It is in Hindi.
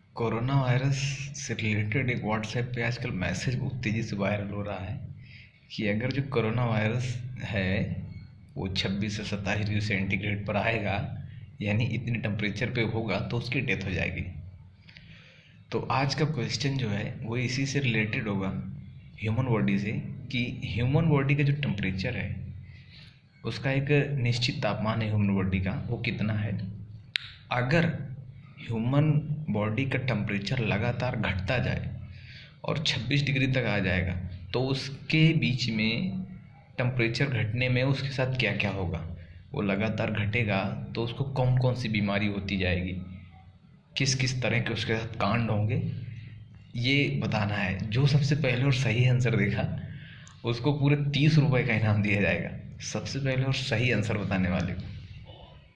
कोरोना वायरस से रिलेटेड एक व्हाट्सएप पे आजकल मैसेज बहुत तेज़ी से वायरल हो रहा है कि अगर जो कोरोना वायरस है वो 26 से 27 डिग्री सेंटीग्रेड पर आएगा, यानी इतने टेम्परेचर पे होगा तो उसकी डेथ हो जाएगी। तो आज का क्वेश्चन जो है वो इसी से रिलेटेड होगा, ह्यूमन बॉडी से, कि ह्यूमन बॉडी का जो टेम्परेचर है उसका एक निश्चित तापमान है ह्यूमन बॉडी का, वो कितना है। अगर ह्यूमन बॉडी का टेम्परेचर लगातार घटता जाए और 26 डिग्री तक आ जाएगा तो उसके बीच में टेम्परेचर घटने में उसके साथ क्या क्या होगा, वो लगातार घटेगा तो उसको कौन कौन सी बीमारी होती जाएगी, किस किस तरह के उसके साथ कांड होंगे, ये बताना है। जो सबसे पहले और सही आंसर देगा उसको पूरे 30 रुपये का इनाम दिया जाएगा, सबसे पहले और सही आंसर बताने वाले को।